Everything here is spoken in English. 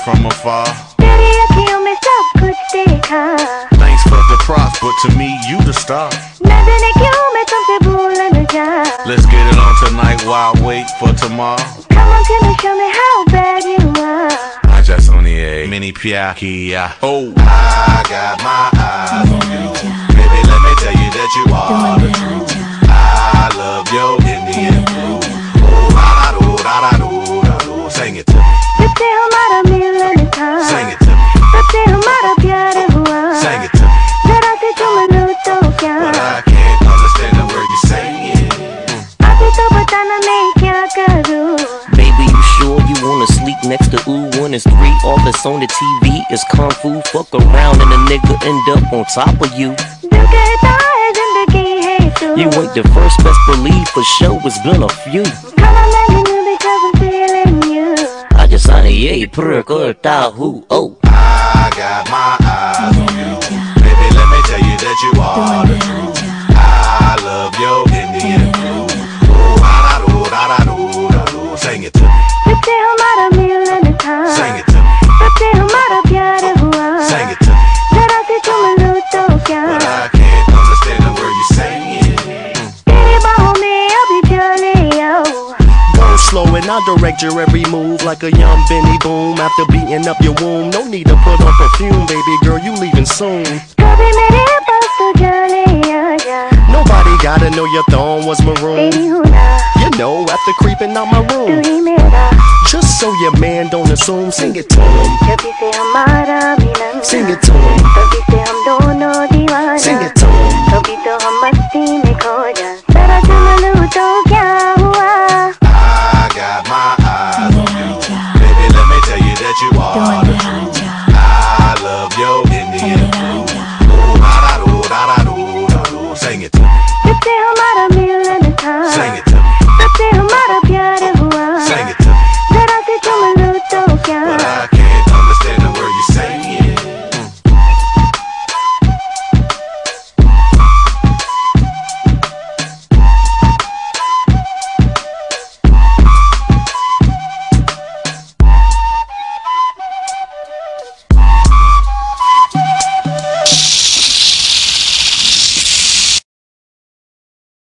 from afar. तेरी अखियों में सब कुछ देखा. Thanks for the props, but to me you the star. न जाने क्यों मैं तुमसे भूल न जा. Let's get it on tonight while I wait for tomorrow. Come on, can you show me how bad you are? I just on the A. Mini Piakia. Oh, I got my eyes on you. Baby, let me tell you that you are the truth. I love your Indian food. Oh, da-da-do, da-da-do, da-do. Sing it to me. तुझसे हमारा मिलन था. Sing it to me. तुझसे हमारा प्यार हुआ. Sing it to me. जरा से चुम लूं तो क्या? But I can't understand the word you're saying. अभी तो बताना मैं क्या करूं. Baby, you sure you wanna sleep next to ooh? 1 is 3, all that's on the TV is kung fu. Fuck around and a nigga end up on top of you. दिल कहता है जिंदगी है तू. You ain't the first, best believe for sure it's been a few. Come on, let me know because I'm feeling you. I just signed a yay, purr, who, oh. I got my eyes on you. Baby, let me tell you that you are the truth. I love your Indian food. Oh, da-da-do, da-da-do, da-do. Sing it to me. तुझसे हमारा मिलन था. Sing it to me. तुझसे हमारा प्यार हुआ. Sing it to me. जरा से चुम लूं तो क्या? But I can't understand the word you're saying. तेरी बाहों में अभी चले आओ. Burn slow and I'll direct your every move like a young Benny Boom. After beating up your womb, no need to put on perfume, baby girl, you leaving soon. कभी मेरे पास तो चले आजा. Nobody gotta know your thong was maroon. तेरी हूँ ना. You know, after creeping out my तू room. ही मेरा. Just so your man don't assume, sing it to him. जब से हमारा मिलन. Sing it to him. तभी से हम दोनों दीवाना. Sing it to him. तभी तो हम मस्ती में खो जा. जरा चुम लूं तो क्या हुआ? I got my eyes on you. Baby, let me tell you that you are the truth. I love your Indian food. Oh, da-da-do, da-da-do, da-do. Sing it to me. तुझसे हमारा मिलन था. Sing it to me.